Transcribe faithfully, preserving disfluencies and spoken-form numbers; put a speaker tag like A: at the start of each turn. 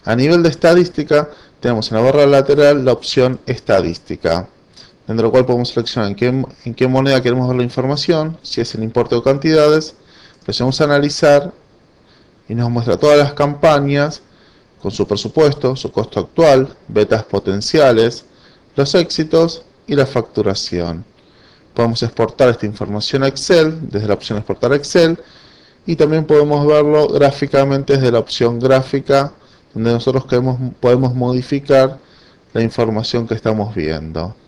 A: A nivel de estadística, tenemos en la barra lateral la opción estadística, dentro de la cual podemos seleccionar en qué, en qué moneda queremos ver la información, si es en importe o cantidades. Presionamos analizar y nos muestra todas las campañas con su presupuesto, su costo actual, betas potenciales, los éxitos y la facturación. Podemos exportar esta información a Excel desde la opción exportar a Excel, y también podemos verlo gráficamente desde la opción gráfica, donde nosotros queremos, podemos modificar la información que estamos viendo.